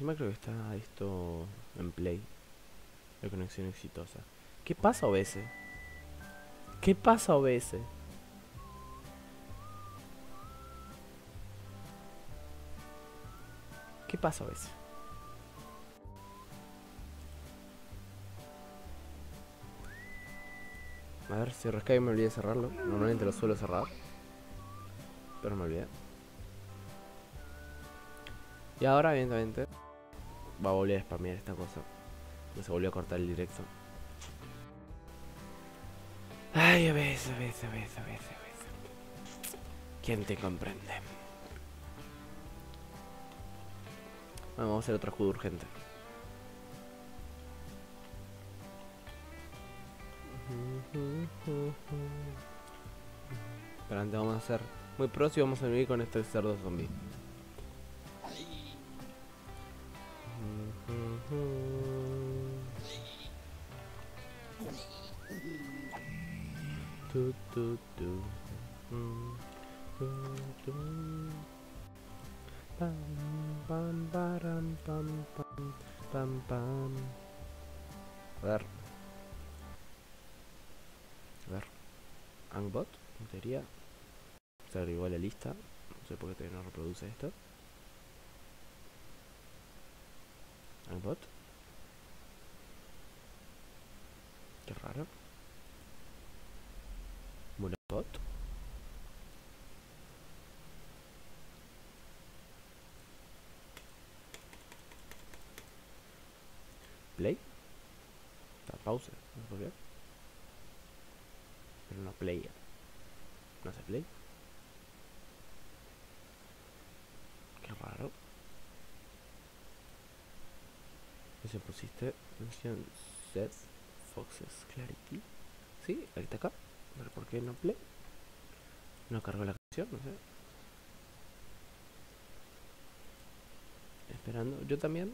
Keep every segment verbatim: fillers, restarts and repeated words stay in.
Encima creo que está esto en play. La conexión exitosa. ¿Qué pasa, O B S? ¿Qué pasa, O B S? ¿Qué pasa, O B S? A ver, si Skype me olvidé de cerrarlo. Normalmente lo suelo cerrar, pero me olvidé. Y ahora, evidentemente, va a volver a spamear esta cosa. Se volvió a cortar el directo. Ay, O B S, O B S, O B S, O B S, O B S. ¿Quién te comprende? Bueno, vamos a hacer otro juego urgente. Pero antes vamos a hacer muy pros y vamos a vivir con este cerdo zombie. Tu, tu, tu. Pam, pam, param, pam, pam, pam, pam. A ver. A ver. Angbot, en teoría. Se agregó a la lista. No sé por qué todavía no reproduce esto. Angbot. Qué raro. Mulabot. Play. Da pausa. No sé por qué. Pero no play. No hace play. Qué raro. ¿Qué se pusiste? Mención set Foxes Clarity. Sí, ahí está acá. A ver por qué no play. No cargó la canción, no sé. Esperando. Yo también.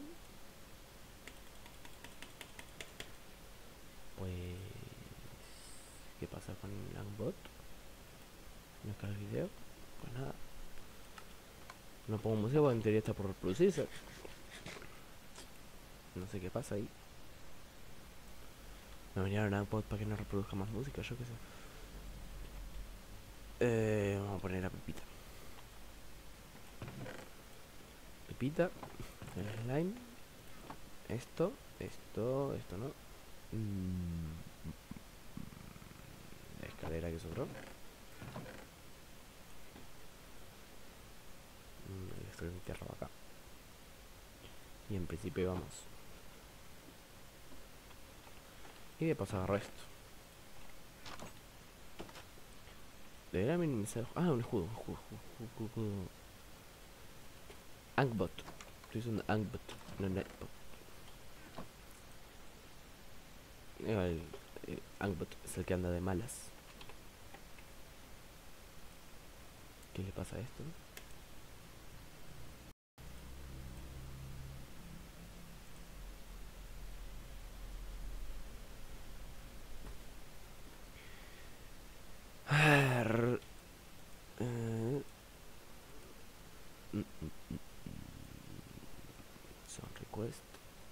Pues... ¿qué pasa con Langbot? No carga el video. Pues nada. No pongo música porque en teoría está por reproducirse. No sé qué pasa ahí. Me vinieron a Langbot para que no reproduzca más música, yo qué sé. Eh, vamos a poner a Pepita. Pepita. El slime. Esto. Esto. Esto no. Mm, la escalera que sobró. Mm, esto es mi tierra acá. Y en principio vamos. Y de paso agarro esto. Debería minimizar. Ah, un escudo. Un escudo, escudo, escudo. Angbot. Estoy usando Angbot, no Netbot. El, el Angbot es el que anda de malas. ¿Qué le pasa a esto? A ver. Eh, mm, mm, mm, son request.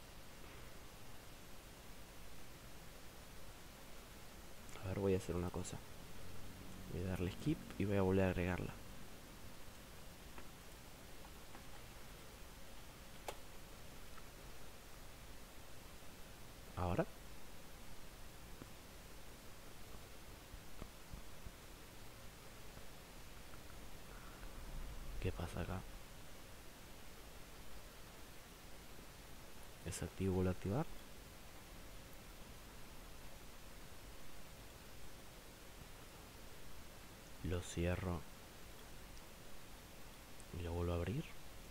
A ver, voy a hacer una cosa. Voy a darle skip y voy a volver a agregarla. Ahora. ¿Qué pasa acá? Desactivo, vuelvo a activar. Lo cierro. Y lo vuelvo a abrir.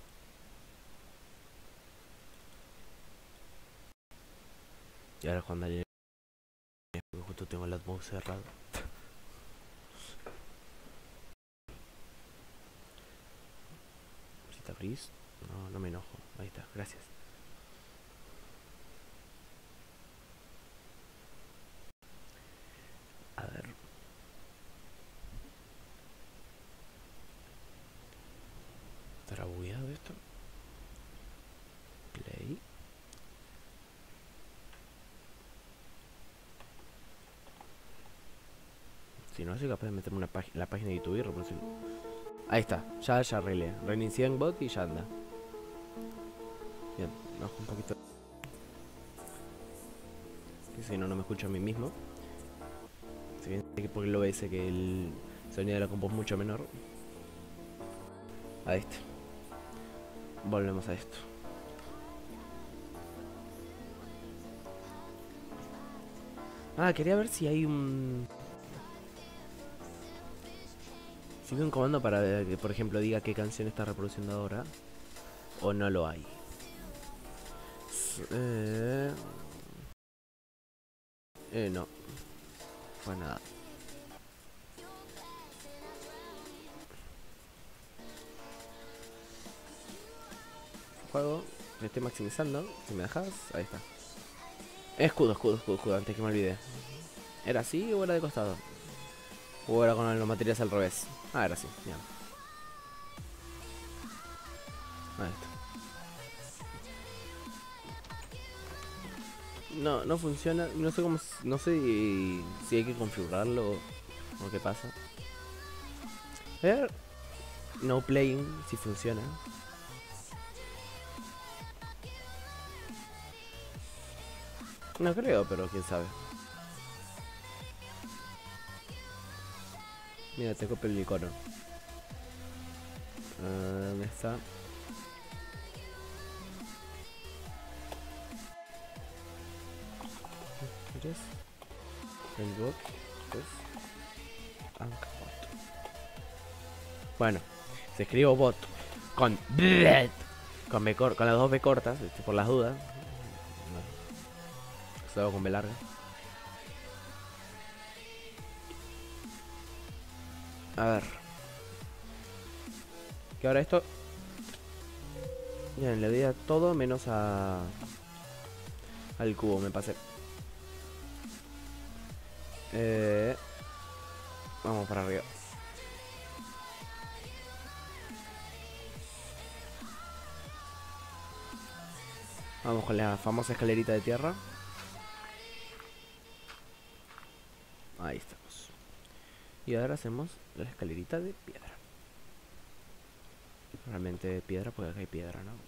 Y ahora cuando le... porque justo tengo el mouse cerrado. Si te abrís. No, no me enojo. Ahí está, gracias. A ver. ¿Estará bugueado esto? Si no, soy capaz de meterme una página, la página de YouTube y reproducirlo. Ahí está, ya, ya arreglé. Reinicié en bot y ya anda. Bien, bajo un poquito. Que si no, no me escucho a mí mismo. Si bien sé que por el O B S que el sonido de la compu es mucho menor. A este. Volvemos a esto. Ah, quería ver si hay un... Si hay un comando para que, por ejemplo, diga qué canción está reproduciendo ahora. O no lo hay. Eh... Eh, no. Pues nada. Juego. Me estoy maximizando. Si me dejas, ahí está. Escudo, escudo, escudo, escudo. Antes que me olvide. ¿Era así o era de costado? O era con los materiales al revés. Ah, era así. Bien. Ahí está. No, no funciona. No sé cómo. No sé si, si hay que configurarlo o qué pasa. A ver. No playing, si funciona. No creo, pero quién sabe. Mira, te copio el icono. Uh, ¿Dónde está? ¿Qué es? El bot es Anchor bot. Bueno, se escribo bot con bled, con, B cor con las dos B cortas, este, por las dudas. No. Se hago con B larga. A ver. Que ahora esto. Bien, le doy a todo menos a. Al cubo, me pasé. Eh, vamos para arriba. Vamos con la famosa escalerita de tierra. Ahí estamos. Y ahora hacemos la escalerita de piedra. Realmente piedra porque acá hay piedra, ¿no?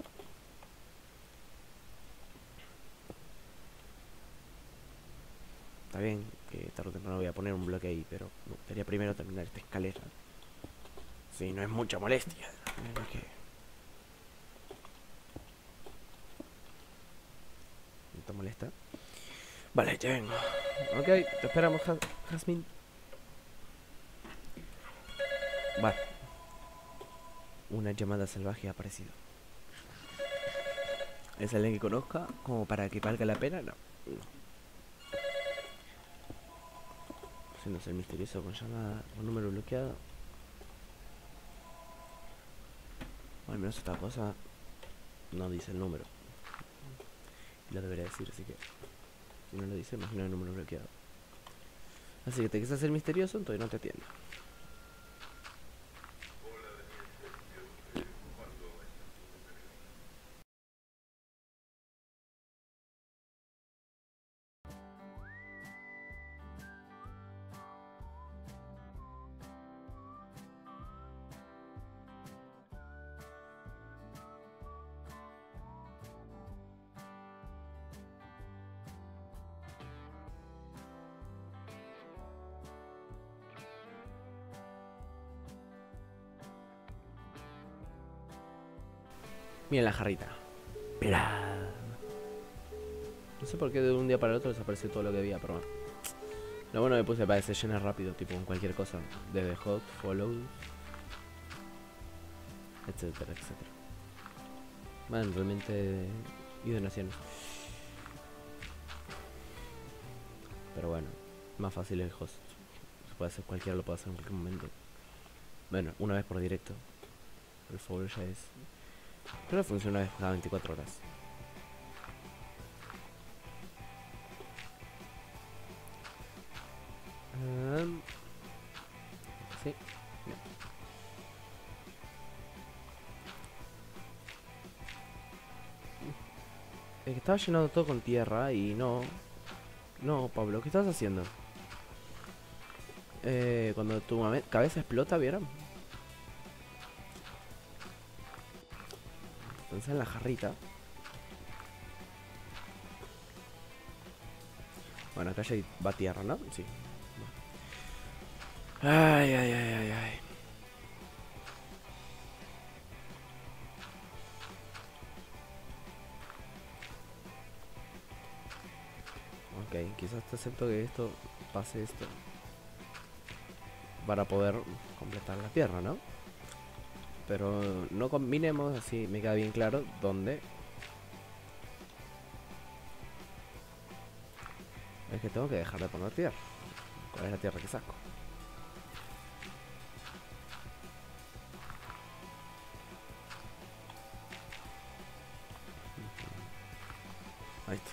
Está bien que tarde o temprano voy a poner un bloque ahí, pero me gustaría primero terminar esta escalera. Si no es mucha molestia. Okay. ¿No te molesta? Vale, ya vengo. Ok, te esperamos, Jasmine. Vale. Una llamada salvaje ha aparecido. ¿Es alguien que conozca como para que valga la pena? No. No. Haciéndose el misterioso con llamada o número bloqueado. O al menos esta cosa no dice el número. Y lo debería decir, así que si no lo dice, imagino el número bloqueado. Así que te quieres hacer misterioso, entonces no te atiendo. Mira la jarrita. Bla. No sé por qué de un día para el otro desapareció todo lo que había, pero bueno. Lo bueno que puse para que se llene rápido, tipo con cualquier cosa. Desde hot, follow, etcétera, etcétera. Bueno, realmente y donaciones. Pero bueno, más fácil el host. Se puede hacer cualquiera, lo puede hacer en cualquier momento. Bueno, una vez por directo. El follow ya es. Creo que funciona una vez cada veinticuatro horas. Um, sí. No. Es que estaba llenando todo con tierra y no. No, Pablo, ¿qué estás haciendo? Eh, cuando tu mame- cabeza explota, ¿vieron? Entonces en la jarrita. Bueno, acá ya va tierra, ¿no? Sí. Ay, ay, ay, ay, ay. Ok, quizás te acepto que esto pase esto para poder completar la tierra, ¿no? Pero no combinemos, así me queda bien claro dónde. Es que tengo que dejar de poner tierra. ¿Cuál es la tierra que saco? Ahí está.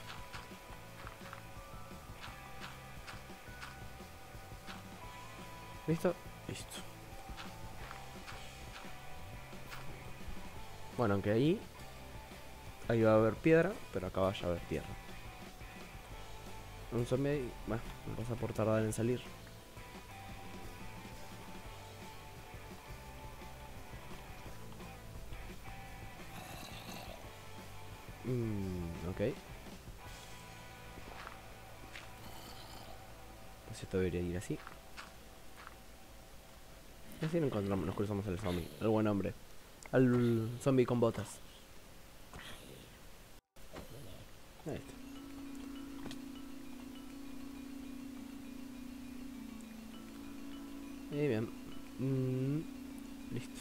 ¿Listo? Listo. Bueno, aunque ahí ahí va a haber piedra, pero acá va a haber tierra. Un zombie ahí, bueno, me pasa por tardar en salir. Mmm, ok. Pues esto debería ir así. Y así nos encontramos, nos cruzamos al zombie, al buen hombre. Al zombie con botas. Ahí está. Y bien. Mm, listo.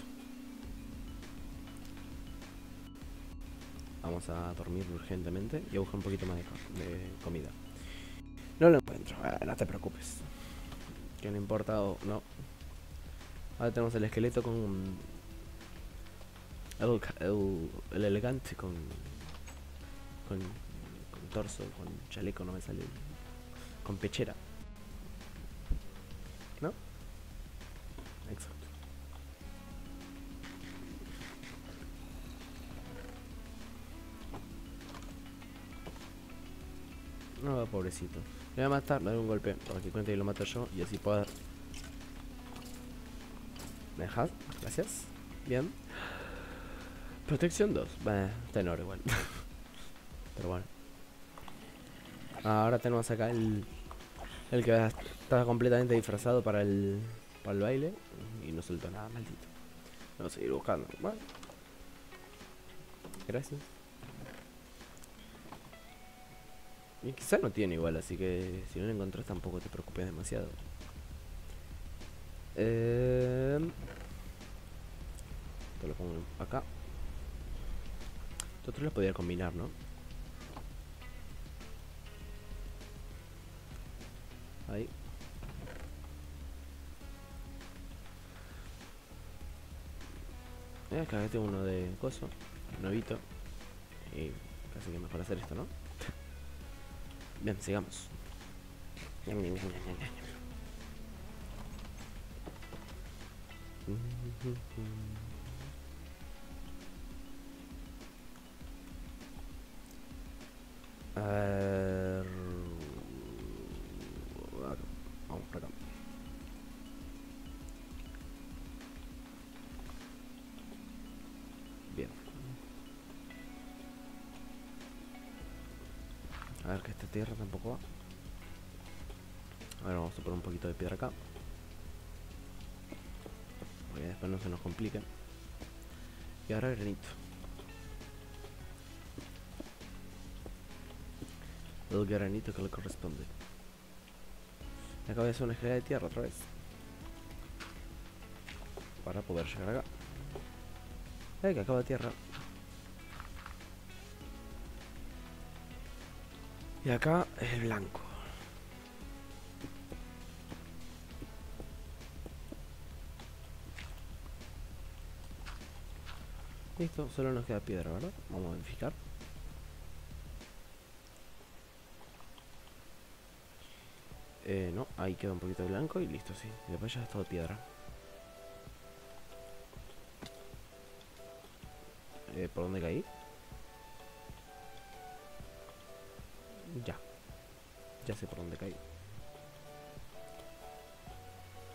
Vamos a dormir urgentemente y a buscar un poquito más de, co- de comida. No lo encuentro, ah, no te preocupes. Que no importa o no. Ahora tenemos el esqueleto con el, el, el elegante con, con con torso, con chaleco, no me sale. Con pechera, ¿no? Exacto. No, pobrecito. Le voy a matar, le doy un golpe para que cuente y lo mato yo y así pueda. ¿Me dejas? Gracias. Bien. Protección dos. Bah, está en oro igual. Pero bueno. Ahora tenemos acá el, el que está completamente disfrazado para el, para el baile. Y no soltó nada, maldito. Vamos a seguir buscando. Bueno. Gracias. Y quizá no tiene igual, así que si no lo encontrás tampoco te preocupes demasiado. Eh, Esto lo pongo acá. Esto otro lo podría combinar, ¿no? Ahí. Eh, acá tengo uno de coso, novito. Y casi que mejor hacer esto, ¿no? Bien, sigamos. Ñam, ñam, ñam, ñam, ñam, ñam. A ver... acá. Vamos por acá. Bien. A ver que esta tierra tampoco va. A ver, vamos a poner un poquito de piedra acá. Porque después no se nos complique. Y ahora granito. El granito que le corresponde. Y acá voy a hacer una escalera de tierra otra vez. Para poder llegar acá. Ay, que acaba de tierra. Y acá el blanco. Listo, solo nos queda piedra, ¿verdad? Vamos a verificar. Eh, no, ahí queda un poquito de blanco y listo, sí. Y después ya es todo piedra. Eh, ¿por dónde caí? Ya. Ya sé por dónde caí.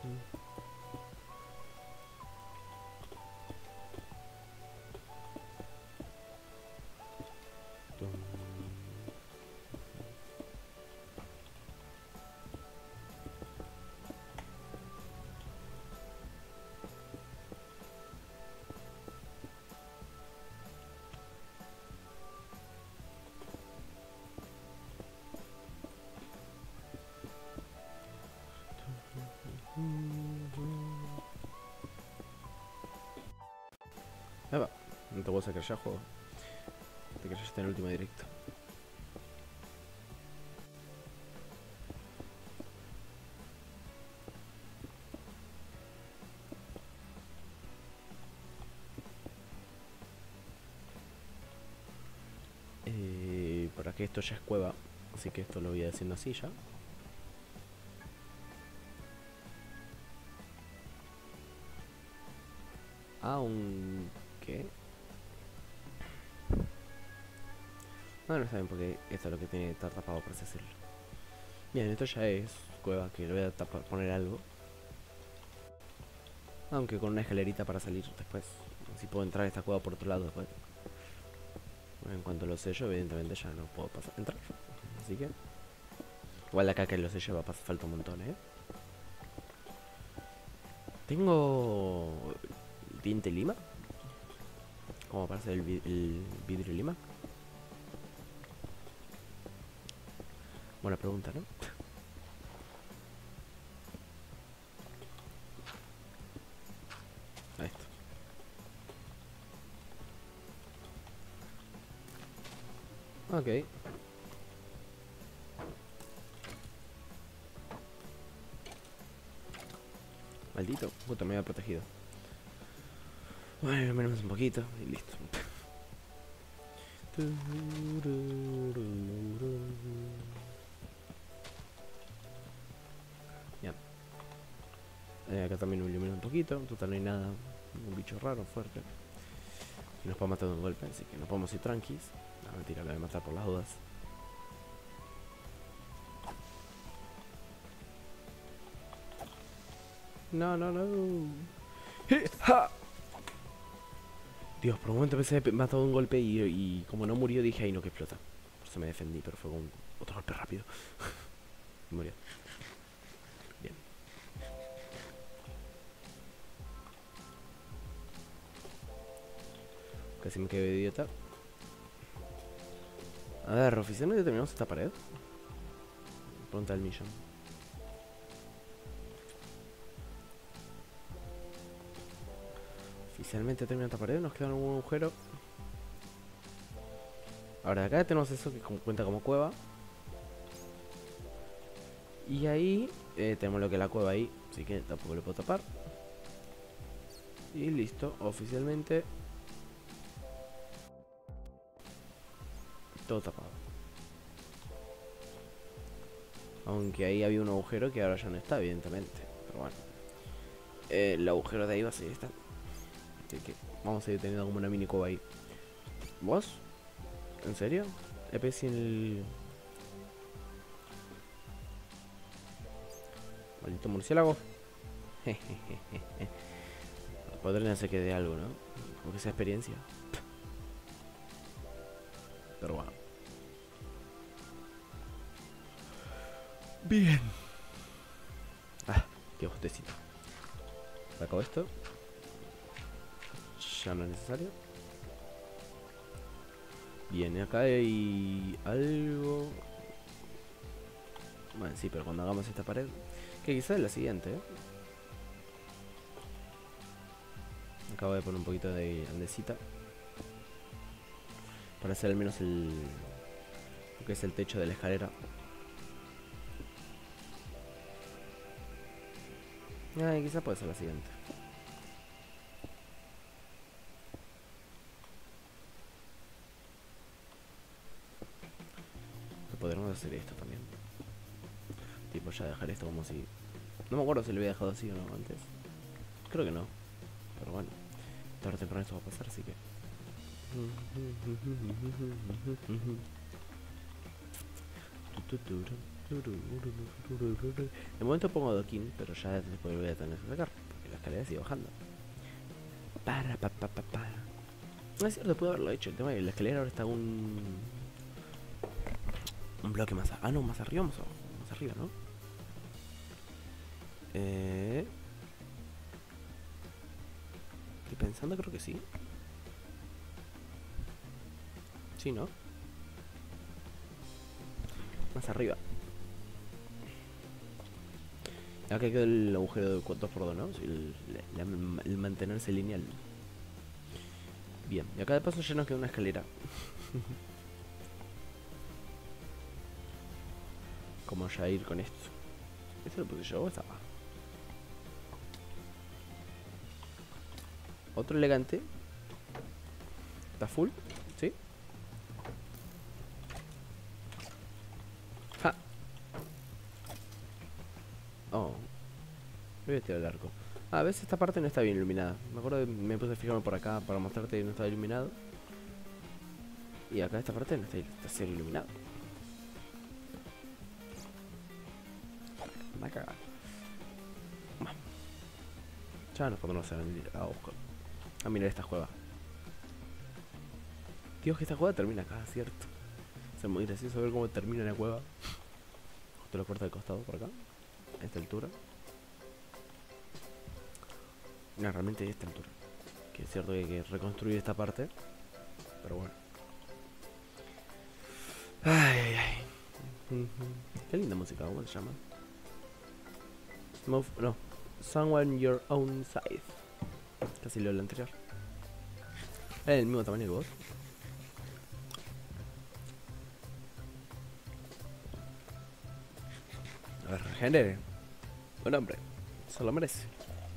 Eva, no te puedo sacar ya juego. Te que ya está en el último directo. Eh, para que esto ya es cueva, así que esto lo voy haciendo así ya. Aunque no, no está bien porque esto es lo que tiene que estar tapado, por así decirlo. Bien, esto ya es cueva, que le voy a tapar, poner algo. Aunque con una escalerita para salir después. Si puedo entrar a esta cueva por otro lado después. En cuanto lo sello, evidentemente ya no puedo pasar, entrar. Así que igual de acá que lo sello va a pasar falta un montón, eh. Tengo tinte lima como para hacer el, vi el vidrio lima. Buena pregunta, ¿no? Ahí está. Ok. Maldito, puta, me había protegido. Bueno, menos un poquito y listo. Ya. Eh, acá también me ilumina un poquito. Total, no hay nada. Un bicho raro, fuerte. Y nos puede matar de un golpe, así que nos podemos ir tranquis. No, mentira, lo voy a matar por las dudas. No, no, no. ¡Ja! Dios, por un momento pensé que me ha matado un golpe y, y como no murió dije, ay no, que explota. Por eso me defendí, pero fue con otro golpe rápido. Y murió. Bien. Casi me quedé idiota. A ver, oficialmente terminamos esta pared. Pregunta del millón. Oficialmente terminó esta pared, nos queda un agujero. Ahora de acá tenemos eso que cuenta como cueva. Y ahí eh, tenemos lo que es la cueva ahí, así que tampoco lo puedo tapar. Y listo, oficialmente todo tapado. Aunque ahí había un agujero que ahora ya no está, evidentemente. Pero bueno, eh, el agujero de ahí va a seguir estando. Así que vamos a seguir teniendo como una mini cueva ahí. ¿Vos? ¿En serio? E P sin el... Maldito murciélago. Podrían hacer que dé algo, ¿no? Porque esa experiencia. Pero bueno. Bien. Ah, qué botecito. Saco esto. Ya no es necesario. Bien, acá hay algo. Bueno, sí, pero cuando hagamos esta pared, que quizás es la siguiente, ¿eh? Acabo de poner un poquito de andesita para hacer al menos el lo que es el techo de la escalera. Ay, quizás puede ser la siguiente. Podremos hacer esto también. Tipo, ya dejar esto como si... No me acuerdo si lo había dejado así o no antes. Creo que no. Pero bueno, tarde o temprano esto va a pasar, así que... De momento pongo Dokin, pero ya después voy a tener que sacar, porque la escalera sigue bajando. Para, pa, pa, pa, pa. No es cierto, puedo haberlo hecho. El tema es que la escalera ahora está un... Un bloque más... A... Ah, no, más arriba, más abajo. Más arriba, ¿no? Eh... Estoy pensando, creo que sí. Sí, ¿no? Más arriba. Acá quedó el agujero de dos por dos, ¿no? El, el, el mantenerse lineal. Bien, y acá de paso ya nos queda una escalera. ¿Cómo ya ir con esto? ¿Esto lo puse yo o estaba? Otro elegante. ¿Está full? ¿Sí? ¡Ja! Oh. Voy a tirar el arco. Ah, a veces esta parte no está bien iluminada. Me acuerdo que me puse a fijarme por acá para mostrarte que no estaba iluminado. Y acá esta parte no está, está cero iluminado. Me va a cagar. Bueno. Ya nos podemos a venir a buscar. A mirar esta cueva. Dios, que esta cueva termina acá, ¿cierto? Es muy gracioso ver cómo termina la cueva. Te lo corta de costado por acá. A esta altura. No, realmente a esta altura. Que es cierto que hay que reconstruir esta parte. Pero bueno. Ay, ay, ay. Uh-huh. Qué linda música, ¿cómo se llama? Move, no. Someone your own size. Casi lo del anterior. ¿Es el mismo tamaño que vos? A ver, regenere. Buen hombre. Se lo merece.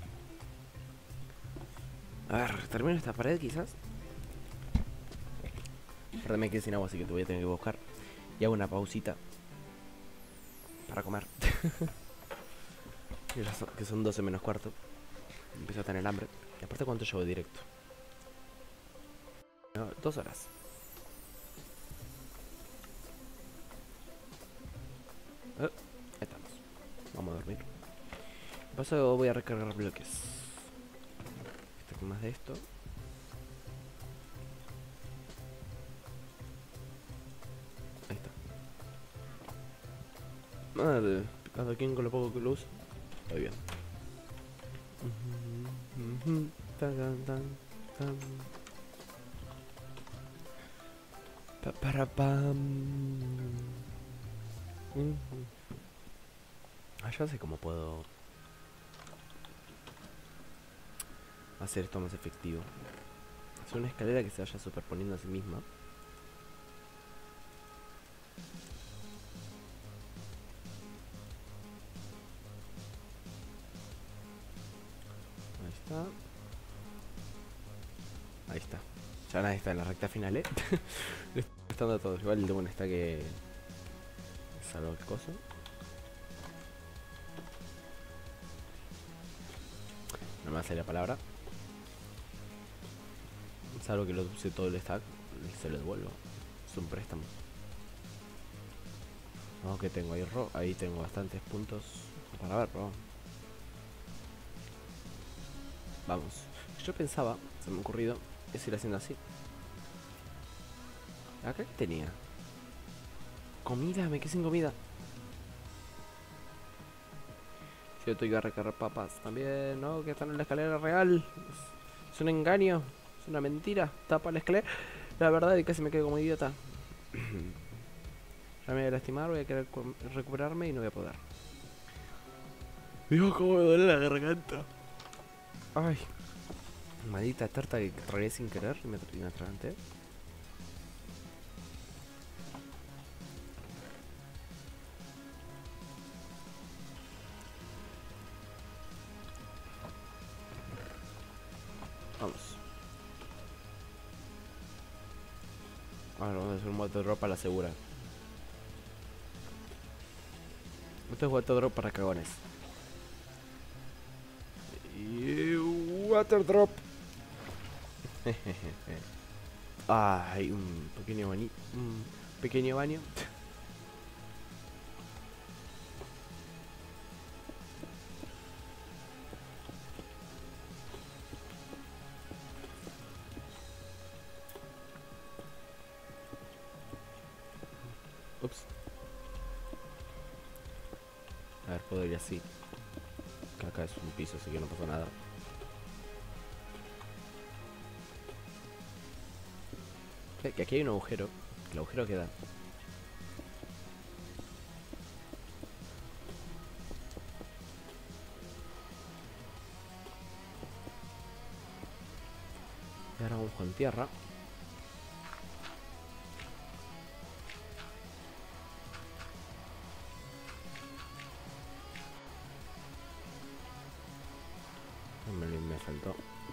A ver, termino esta pared quizás. Perdón, me quedé sin agua, así que te voy a tener que buscar. Y hago una pausita para comer. Que son doce menos cuarto. Empiezo a tener hambre. Y aparte, ¿cuánto llevo directo? No, dos horas. Eh, ahí estamos. Vamos a dormir. De paso voy a recargar bloques. Esto con más de esto. Ahí está. Madre, picando aquí con lo poco que lo uso. Estoy bien. Tan, tan, tan. Pa, para, pam. Ah, ya sé cómo puedo hacer esto más efectivo. Hacer una escalera que se vaya superponiendo a sí misma. Ahí está. Ahí está. Ya nada, está en la recta final, eh. Le está dando todo. Igual el de bueno está que... Salvo el coso. No me hace la palabra. Salvo que lo use todo el stack. Se lo devuelvo. Es un préstamo. No, que tengo ahí ro. Ahí tengo bastantes puntos para ver, pero vamos. Yo pensaba, se me ha ocurrido, es ir haciendo así. Acá que tenía comida, me quedé sin comida. Si yo tengo que recargar papas también, ¿no? Que están en la escalera real. Es, es un engaño, es una mentira. Tapa la escalera. La verdad es que casi me quedo como idiota. Ya me voy a lastimar, voy a querer recuperarme y no voy a poder. Dios, cómo me duele la garganta. Ay. Maldita tarta que tragué sin querer y me, me atraganté. Vamos. Ahora vamos a hacer un moto drop a la segura. Esto es water drop para cagones. Y water drop. Ay, un pequeño baño. Un pequeño baño. Puedo ir así. Que acá es un piso, así que no pasó nada. Eh, Que aquí hay un agujero. El agujero queda. Y ahora vamos con tierra. Me, me faltó.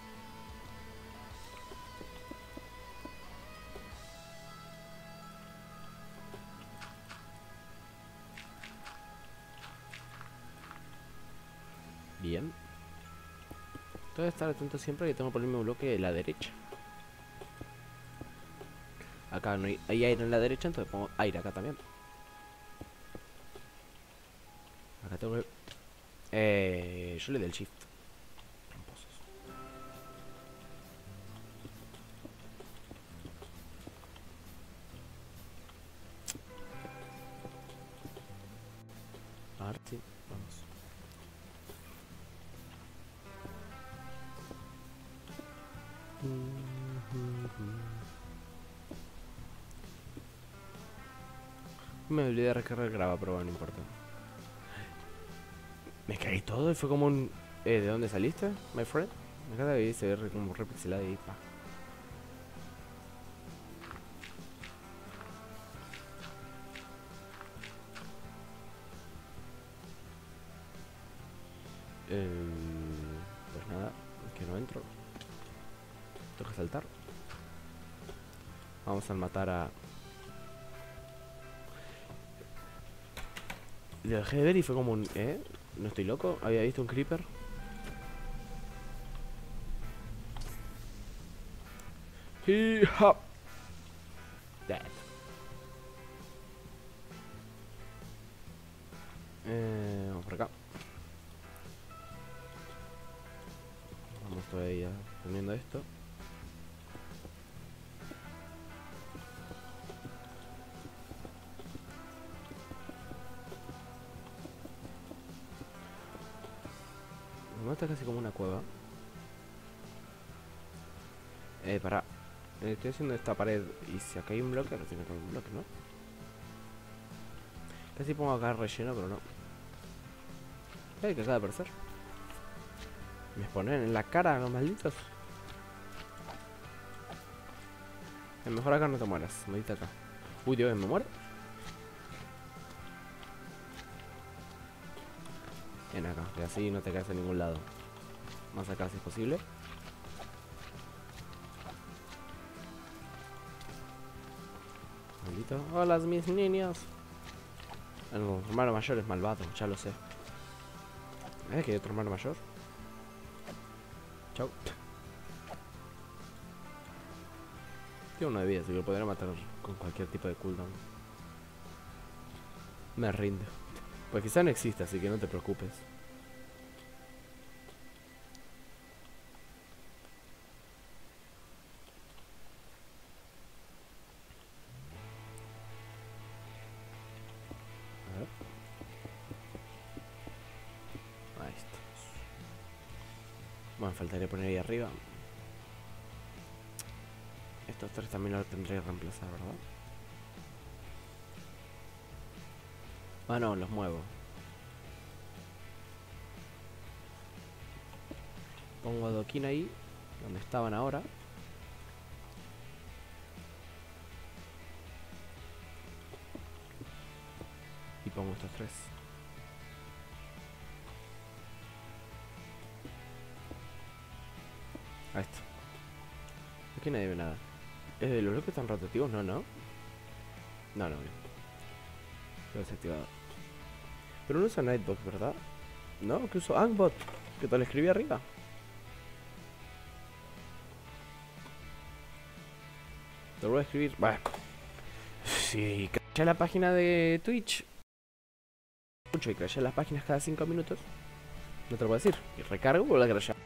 Bien. Tengo que estar atento siempre que tengo por el mismo bloque de la derecha. Acá no hay, hay aire en la derecha, entonces pongo aire acá también. Acá tengo que... Eh, yo le doy el shift. Tramposos. A ver, sí, vamos. Me olvidé de recargar el graba, pero bueno, no importa. Me caí todo y fue como un... Eh, ¿de dónde saliste, my friend? Me encanta que se ve como re pixelado y pa. Eh, pues nada, es que no entro. Tengo que saltar. Vamos a matar a... Lo dejé de ver y fue como un... ¿Eh? ¿No estoy loco? ¿Había visto un creeper? He hop. Dead. Eh, vamos por acá. Vamos todavía poniendo esto. Me está casi como una cueva. Eh, para. Estoy haciendo esta pared y si acá hay un bloque, no tiene que haber un bloque, ¿no? Casi pongo acá relleno, pero no. Eh, ¿qué acaba de aparecer? Me ponen en la cara los malditos. Es mejor acá no te mueras, medita acá. Uy, Dios, ¿me muero? Ven acá, que así no te caes en ningún lado. Más acá si es posible. Maldito. Hola, mis niños. El hermano mayor es malvado, ya lo sé. ¿Eh? ¿Que hay otro hermano mayor? Chau. Tiene una de vida, así que lo podría matar con cualquier tipo de cooldown. Me rindo. Pues quizá no existe, así que no te preocupes. A ver. Ahí está. Bueno, faltaría poner ahí arriba. Estos tres también los tendré que reemplazar, ¿verdad? Ah, no, los muevo. Pongo adoquín ahí, donde estaban ahora. Y pongo estos tres. Ahí está. Aquí nadie ve nada. Eh, ¿Los bloques están rotativos? No, no. No, no, bien. Lo he desactivado. Pero no usa Nightbot, ¿verdad? No, que uso Angbot. Que te lo escribí arriba. Te lo voy a escribir. Bueno. Si crashea la página de Twitch. Mucho y crashea las páginas cada cinco minutos. No te lo puedo decir. Y recargo y vuelvo a crashear.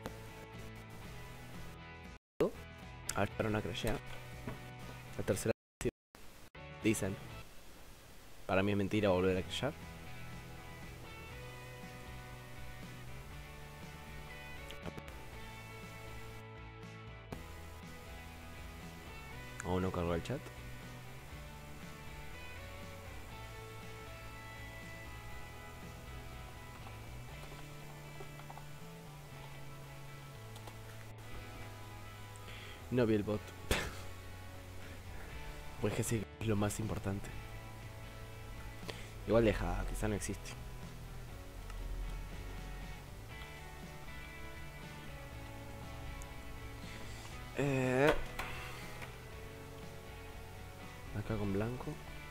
A ver, para una crashea. La tercera. Dicen. Para mí es mentira volver a crashear. no cargó el chat. No vi el bot. Pues que sí, es lo más importante. Igual deja, quizá no existe. Eh... Acá con blanco.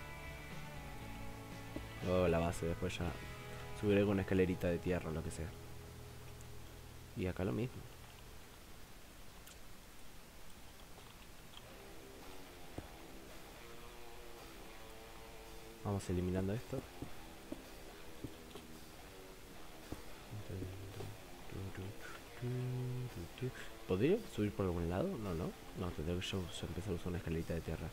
Luego la base, después ya subiré con una escalerita de tierra o lo que sea. Y acá lo mismo. Vamos eliminando esto. ¿Podría subir por algún lado? No, no. No, tendría que yo empezar a usar una escalerita de tierra.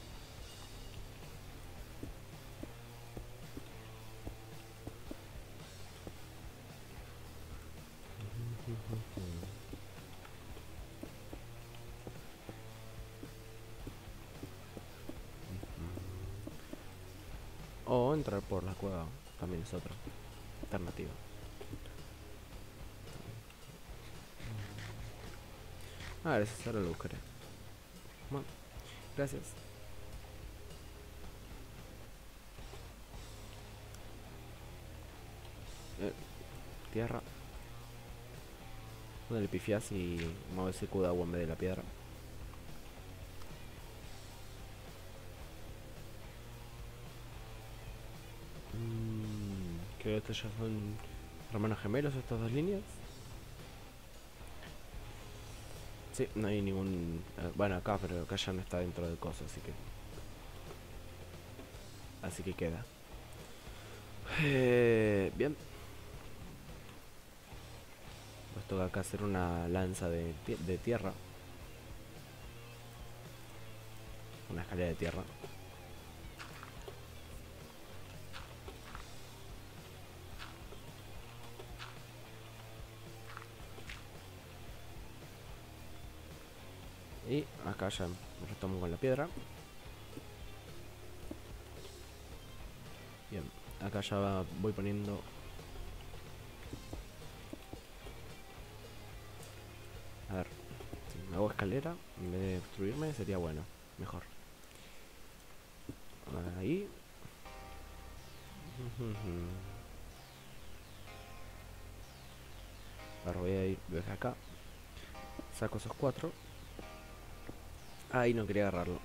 O entrar por la cueva, también es otra alternativa. Ah, gracias, ahora lo buscaré. Bueno, gracias. Eh, tierra. ¿Dónde le pifias y mueves ese cubo de agua en vez de la piedra? Mm, creo que estos ya son hermanos gemelos, estas dos líneas. Sí, no hay ningún... Eh, bueno, acá, pero acá ya no está dentro de cosas, así que... Así que queda. Eh, bien. Pues toca acá hacer una lanza de, de tierra. Una escalera de tierra. Y acá ya retomo con la piedra. Bien, acá ya voy poniendo... A ver, si me hago escalera, en vez de destruirme, sería bueno, mejor. Ahí. Ahora voy a ir desde acá. Saco esos cuatro. Ahí no quería agarrarlo.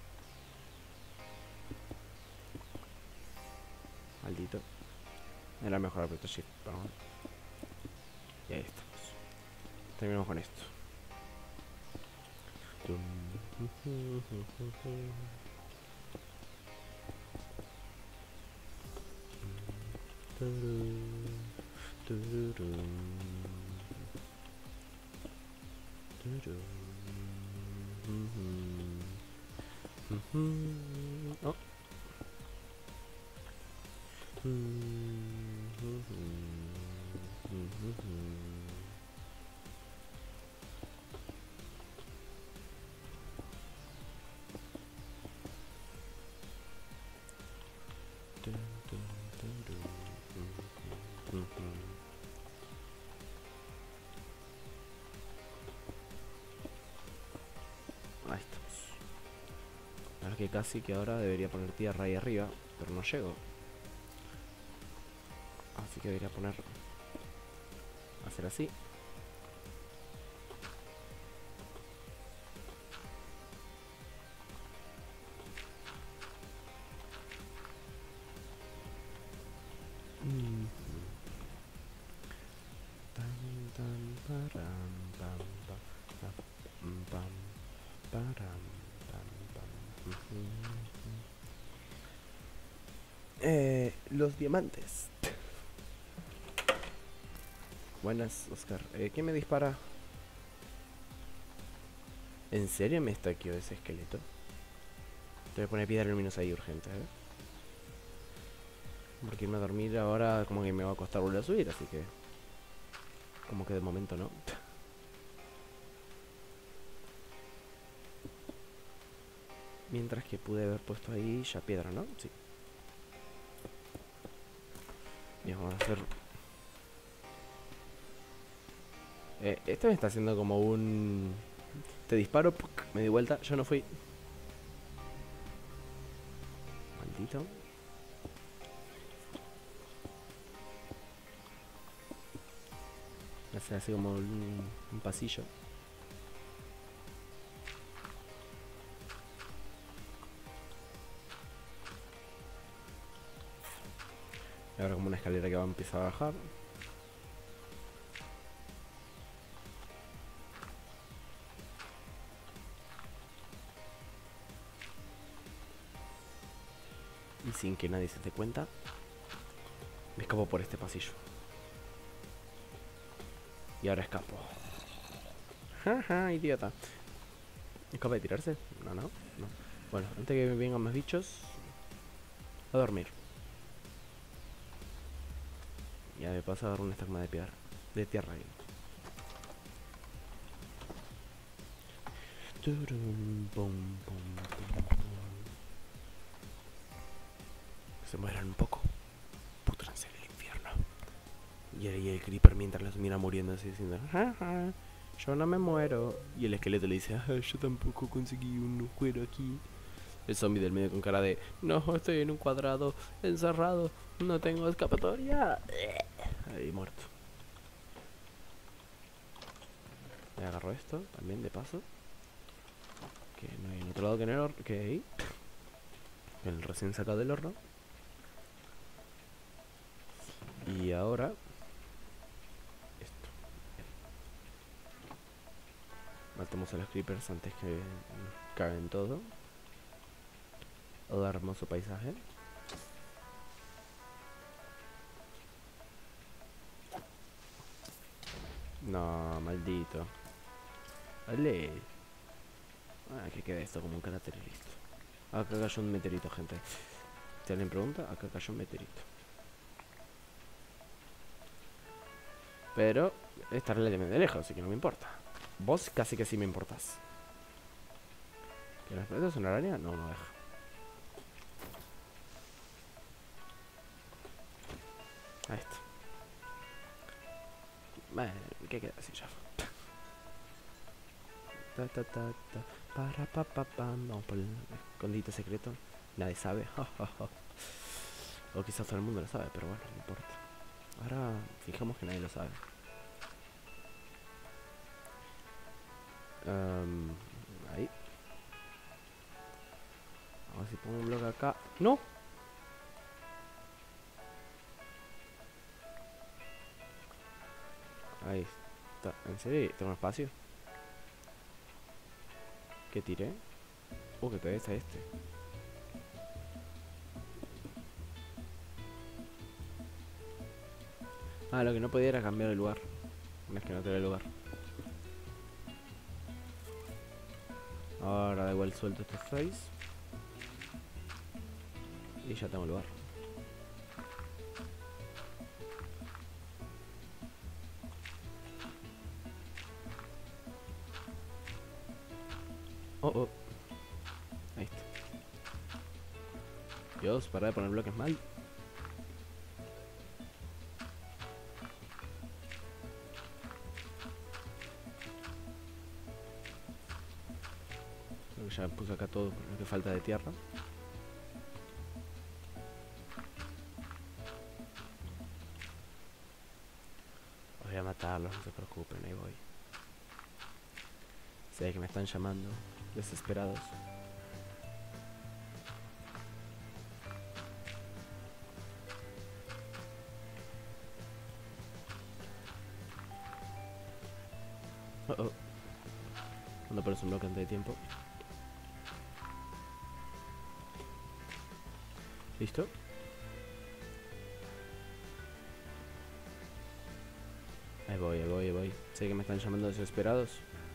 Maldito. Era mejor apretar shift, perdón. Y ahí estamos. Terminamos con esto. Oh. Ahí estamos. Ahora que casi que ahora debería poner tierra ahí arriba, pero no llego. Así que debería poner... hacer así. Eh, los diamantes. Buenas, Oscar. Eh, ¿Quién me dispara? ¿En serio me estaqueó ese esqueleto? Te voy a poner piedra luminosa ahí urgente, ¿eh? Porque irme a dormir ahora como que me va a costar volver a subir, así que... como que de momento no. Mientras que pude haber puesto ahí ya piedra, ¿no? Sí. Bien, vamos a hacer... Eh, este me está haciendo como un... Te disparo, ¡puc! Me di vuelta, yo no fui. Maldito. Hace así como un, un pasillo. Y ahora como una escalera que va a empezar a bajar. Y sin que nadie se dé cuenta, me escapo por este pasillo. Y ahora escapo. Jaja, idiota. ¿Escapa de tirarse? No, no, no. Bueno, antes que me vengan más bichos, a dormir. Ya me paso a dar una estigma de piedra. De tierra ahí. Turum, pum, pum, pum, pum. Se mueran un poco. Pútranse en el infierno. Y ahí el creeper mientras los mira muriendo así diciendo, jaja, yo no me muero. Y el esqueleto le dice, ah, yo tampoco conseguí un cuero aquí. El zombie del medio con cara de, no, estoy en un cuadrado, encerrado, no tengo escapatoria. Ahí muerto. Me agarro esto también de paso. Que no hay en otro lado que en el horno. Que ahí. El recién sacado del horno. Y ahora. Esto. Matemos a los creepers antes que caguen todo. El hermoso paisaje. No, maldito. Vale. Ah, que quede esto como un carácter y listo. Acá cayó un meteorito, gente. Si alguien pregunta, acá cayó un meteorito. Pero está relativamente lejos, así que no me importa. Vos casi que sí me importás. ¿Que las plantas son araña? No, no deja. Ahí está. Bueno, ¿qué queda así ya? Ta, ta, ta, ta. Para, pa, pa, pam. Vamos por el escondite secreto. Nadie sabe. O quizás todo el mundo lo sabe, pero bueno, no importa. Ahora fijamos que nadie lo sabe. Um, ahí. A ver si pongo un bloque acá. ¡No! Ahí está. ¿En serio? ¿Tengo espacio? ¿Qué tiré? Uh, que cabeza este. Ah, lo que no podía era cambiar de lugar. No es que no tenía lugar. Ahora da igual suelto estos seis. Y ya tengo lugar. Oh, oh. Ahí está. Dios, para de poner bloques mal. Creo que ya puse acá todo lo que falta de tierra. Voy a matarlos, no se preocupen, ahí voy. Sé que me están llamando, desesperados. Oh, oh. Cuando pones un bloque antes de tiempo. ¿Listo? Ahí voy, ahí voy, ahí voy. Sé que me están llamando desesperados.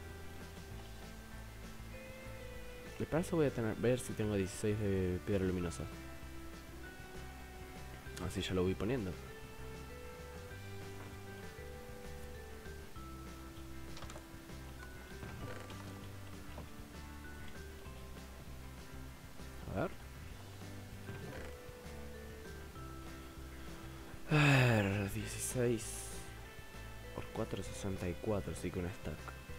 Y para eso voy a tener, ver si tengo dieciséis de piedra luminosa. Así ya lo voy poniendo. seis por cuatro, sesenta y cuatro, así que un stack.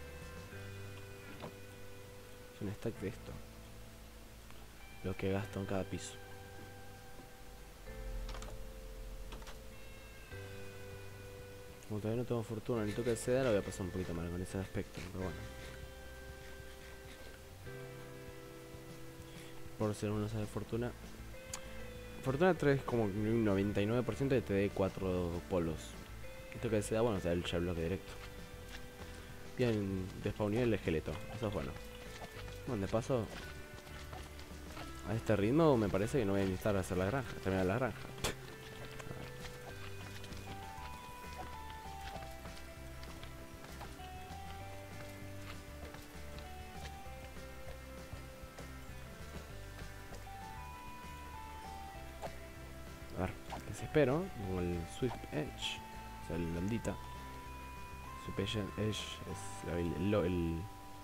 Es un stack de esto. Lo que gasto en cada piso. Como todavía no tengo fortuna ni toque de seda, lo voy a pasar un poquito mal con ese aspecto, pero bueno. Por ser uno sabe fortuna. Fortuna tres como un noventa y nueve por ciento de te dé cuatro polos. El toque de seda, bueno, o sea, el ya bloque directo. Bien, despawné el esqueleto, eso es bueno. Bueno, de paso, a este ritmo me parece que no voy a necesitar hacer la granja, terminar la granja. A ver, desespero, con el Swift Edge, o sea, el ondita. Swift Edge es el, el, el, el,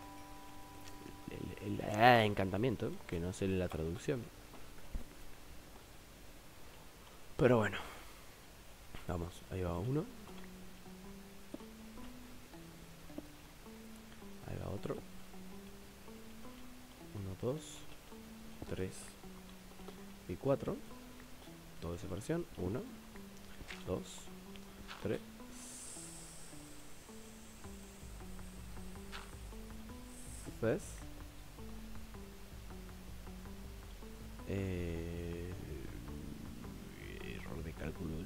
el, el ah, encantamiento, que no sé la traducción. Pero bueno, vamos, ahí va uno. Ahí va otro. Uno, dos, tres y cuatro. Toda separación. Uno, dos, tres. ¿Ves? Eh, error de cálculos.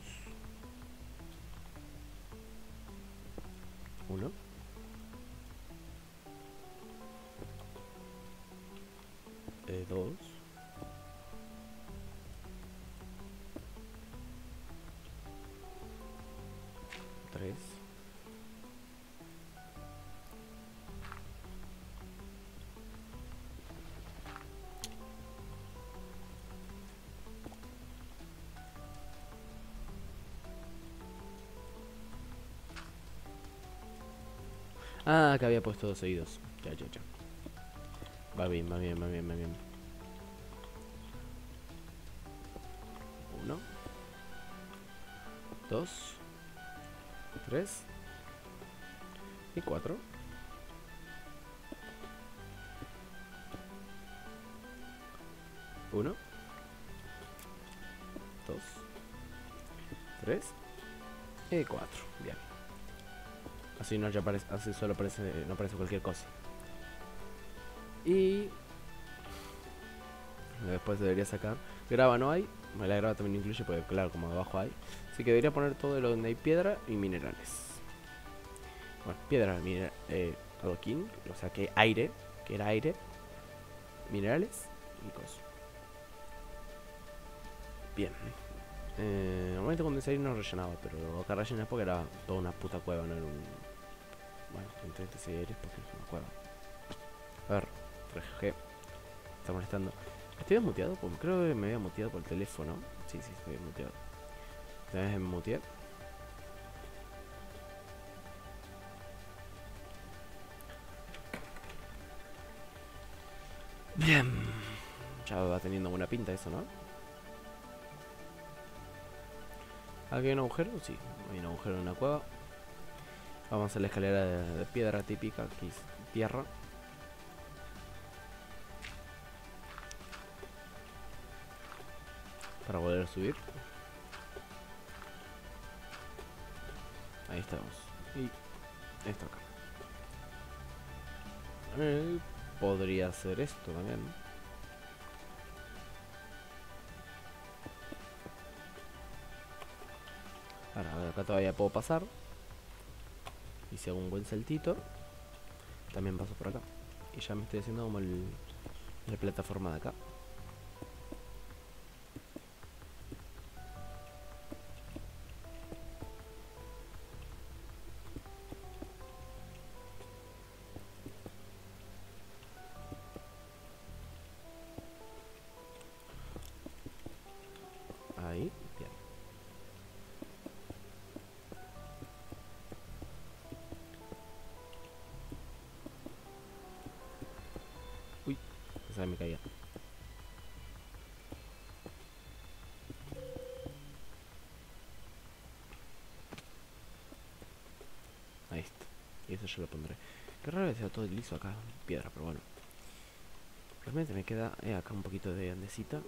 Uno. Eh, dos. Tres. Ah, que había puesto dos seguidos. Ya, ya, ya. Va bien, va bien, va bien, va bien. Uno. Dos. Tres. Y cuatro. Uno. Dos. Tres. Y cuatro. Bien. Así no ya aparece, así solo aparece, no aparece cualquier cosa. Y después debería sacar. Grava no hay. La grava también incluye, porque claro, como abajo hay. Así que debería poner todo lo donde hay piedra y minerales. Bueno, piedra, mineral, eh, adoquín, o sea que aire, que era aire, minerales y cosas. Bien. Eh, normalmente cuando salí no rellenaba, pero acá rellené porque era toda una puta cueva, no era un... Bueno, son treinta y seis aires porque es una cueva. A ver, tres G. Está molestando. ¿Estoy desmuteado? Pues creo que me había muteado por el teléfono. Sí, sí, estoy desmuteado. Esta vez me muteé. Bien. Ya va teniendo buena pinta eso, ¿no? ¿Aquí hay un agujero? Sí, hay un agujero en una cueva. Vamos a la escalera de, de piedra típica, aquí es tierra. Para poder subir. Ahí estamos. Y esto acá. Eh, podría ser esto también. Ahora, a ver, acá todavía puedo pasar. Y si hago un buen saltito, también paso por acá. Y ya me estoy haciendo como el, la plataforma de acá. Ahí, bien. Uy, esa me caía. Ahí está. Y eso yo lo pondré. Qué raro que sea todo liso acá. Piedra, pero bueno. Realmente me queda eh, acá un poquito de andesita.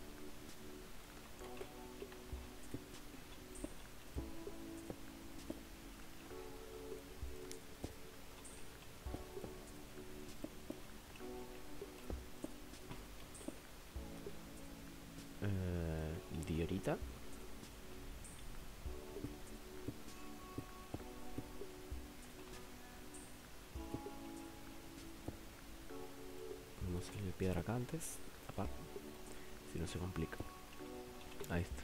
Eh, diorita. Vamos a salir de piedra acá antes. Tapar. Si no se complica. Ahí está.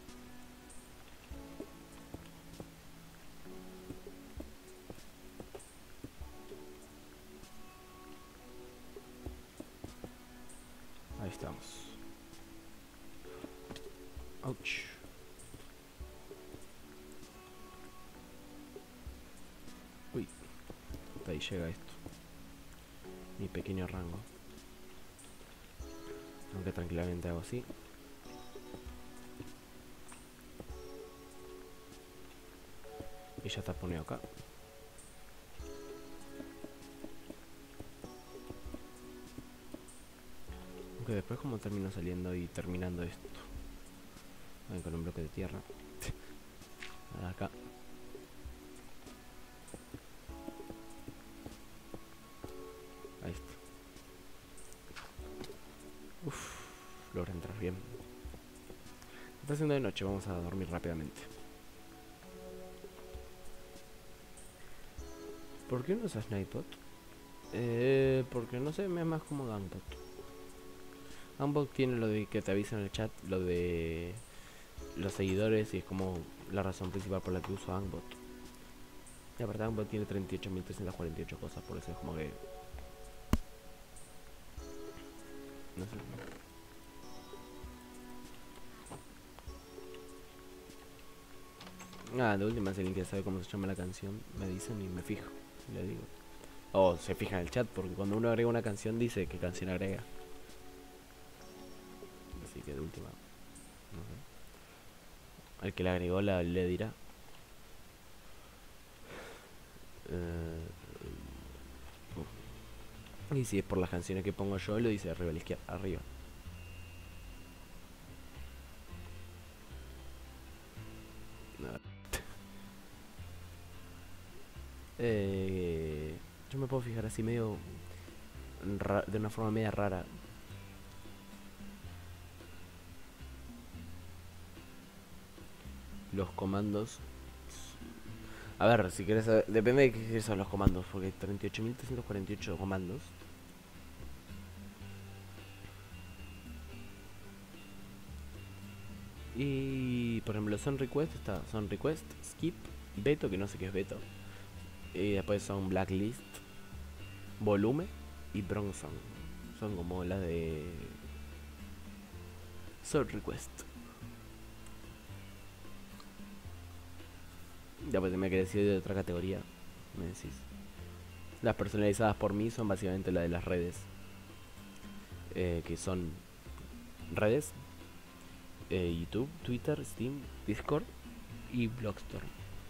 Ahí estamos. Ouch. Uy. Hasta ahí llega esto. Mi pequeño rango. Aunque tranquilamente hago así. Y ya está ponido acá. Aunque después como termino saliendo y terminando esto. Ahí con un bloque de tierra. Acá. Ahí está. Uff, logra entrar bien. Está haciendo de noche, vamos a dormir rápidamente. ¿Por qué no usas Nightbot? Eh, porque no sé, me es más como Gangbot. Gangbot tiene lo de que te avisa en el chat, lo de los seguidores, y es como la razón principal por la que uso Gangbot. Y aparte Gangbot tiene treinta y ocho mil trescientas cuarenta y ocho cosas, por eso es como que... no sé. Ah, de última, si alguien quiere saber cómo se llama la canción, me dicen y me fijo, le digo. O se fija en el chat, porque cuando uno agrega una canción dice qué canción agrega. Así que de última, no sé. El que la agregó la, le dirá. Uh, uh. Y si es por las canciones que pongo yo, lo dice arriba a la izquierda, arriba. Eh, yo me puedo fijar así medio de una forma media rara. Los comandos. A ver, si quieres saber, depende de qué son los comandos, porque hay treinta y ocho mil trescientos cuarenta y ocho comandos. Y por ejemplo, son request está son request, skip, veto, que no sé qué es veto. Y después son blacklist, volumen y bronson. Son como las de son request. Ya pues me quedé de otra categoría, me decís. Las personalizadas por mí son básicamente las de las redes. Eh, que son redes, eh, YouTube, Twitter, Steam, Discord y Blogstorm.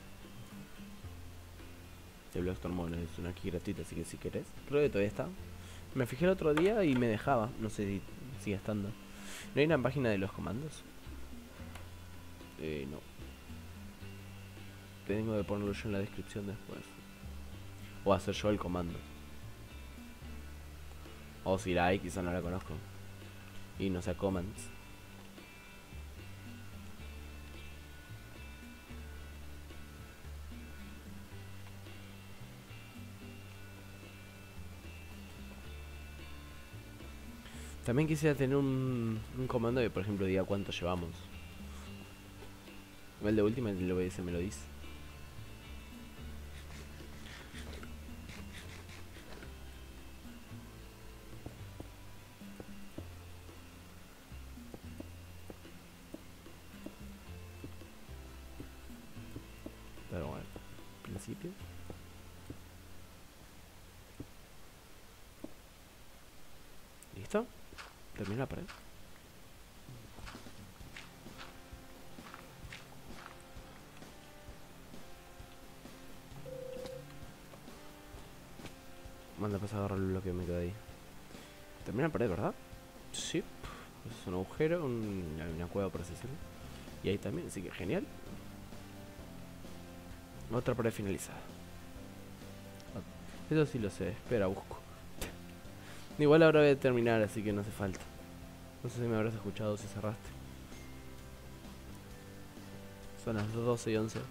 El Blogstorm, bueno, es una aquí gratuita, así que si querés. Creo que todavía está. Me fijé el otro día y me dejaba. No sé si sigue estando. ¿No hay una página de los comandos? Eh, no. Tengo que ponerlo yo en la descripción después. O hacer yo el comando. O si la hay, quizá no la conozco. Y no sea commands. También quisiera tener un, un comando que, por ejemplo, diga cuánto llevamos. El de última, el O B S me lo dice. Pero bueno, al principio. ¿Listo? Termina la pared. Manda, pues agarrar el bloque que me queda ahí. Termina la pared, ¿verdad? Sí. Es un agujero, un, una cueva por así decirlo. Y ahí también, así que genial. Otra pared finalizada. Eso sí lo sé, espera, busco. Igual ahora voy a terminar, así que no hace falta. No sé si me habrás escuchado, si cerraste. Son las doce y once.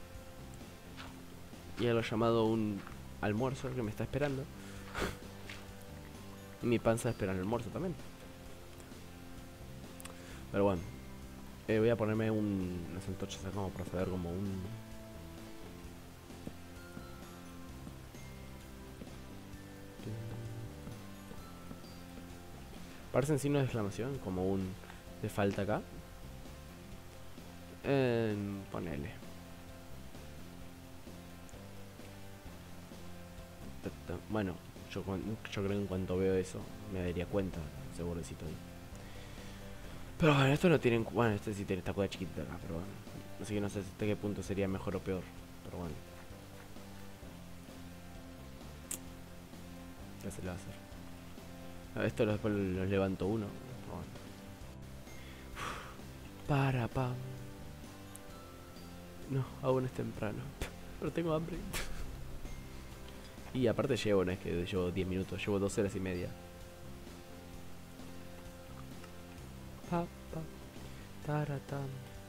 Y a lo llamado un almuerzo que me está esperando. Mi panza espera el almuerzo también. Pero bueno, eh, voy a ponerme un, unas antorchas acá como para saber como un... Parecen signos de exclamación, como un... de falta acá. Eh, ponele. Bueno, yo, yo creo que en cuanto veo eso me daría cuenta, segurecito ahí. Pero bueno, esto no tiene... Bueno, este sí tiene esta cueva chiquita acá, pero bueno. Así que no sé hasta qué punto sería mejor o peor. Pero bueno. ¿Qué se le va a hacer? A esto después los levanto uno. Pero bueno. Uf, para, pam. No, aún es temprano. Pero tengo hambre. Y aparte llevo, no es que llevo diez minutos, llevo dos horas y media. Pa, pa, taratam.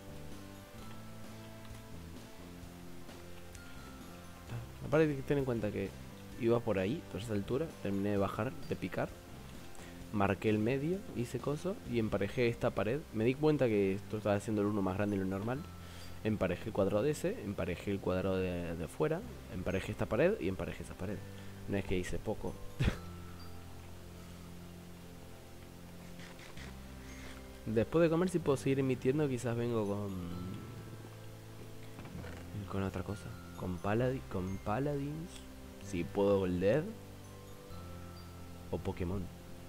Aparte hay que tener en cuenta que iba por ahí, por esa altura, terminé de bajar, de picar. Marqué el medio, hice coso y emparejé esta pared. Me di cuenta que esto estaba haciendo el uno más grande de lo normal. Emparejé el cuadrado de ese, emparejé el cuadrado de, de fuera, emparejé esta pared y emparejé esa pared. No es que hice poco. Después de comer, si puedo seguir emitiendo, quizás vengo con... Con otra cosa. Con, Paladi con Paladins. Si puedo Goldead. O Pokémon.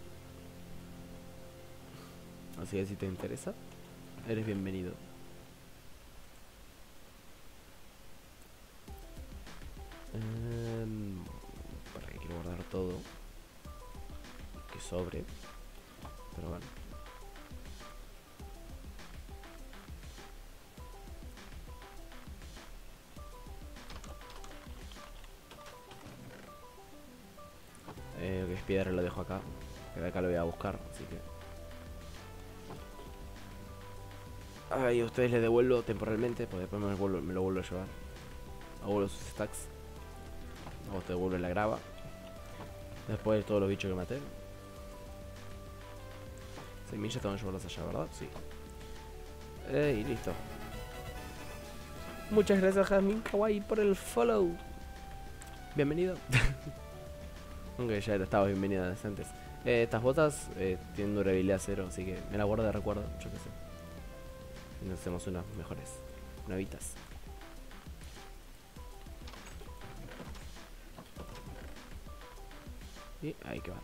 Así que si te interesa, eres bienvenido. Um, para que quiero guardar todo. Que sobre. Pero bueno. Eh, que es piedra lo dejo acá. Que de acá lo voy a buscar, así que... Ay, a ustedes les devuelvo temporalmente, porque después me, vuelvo, me lo vuelvo a llevar. Devuelvo sus stacks. A vos te devuelvo la grava. Después de todos los bichos que maté. Semillas te van a llevarlas allá, ¿verdad? Sí. Eh, y listo. Muchas gracias, Jasmine Kawaii, por el follow. Bienvenido. Aunque ya estaba bienvenida desde antes. Eh, estas botas eh, tienen durabilidad cero, así que me la guardo de recuerdo, yo qué sé. Y nos hacemos unas mejores, nuevitas. Y ahí que va.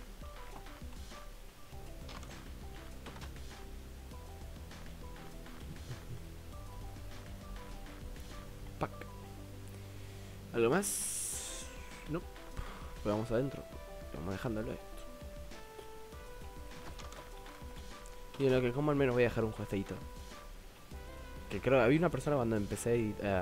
Pack. ¿Algo más? No. Pues vamos adentro. Vamos dejándolo esto. Y en lo que como al menos voy a dejar un jueguito. Que creo que había una persona cuando empecé a, uh,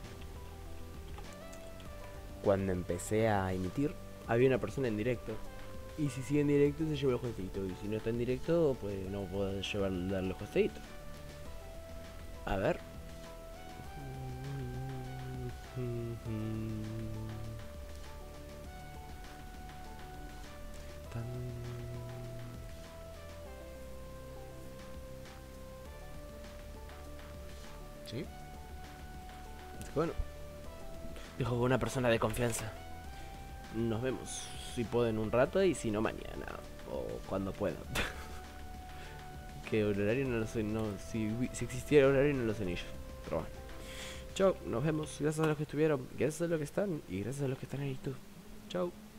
cuando empecé a emitir, había una persona en directo. Y si sigue en directo se lleva el jueguito. Y si no está en directo, pues no puedo llevar darle el jueguito. A ver. ¿Sí? Bueno, dijo con una persona de confianza. Nos vemos, si puedo en un rato y si no mañana o cuando pueda. Que el horario no lo sé, no, si, si existiera horario no lo sé ni yo. Pero bueno. Chao, nos vemos, gracias a los que estuvieron, gracias a los que están y gracias a los que están en YouTube. Chao.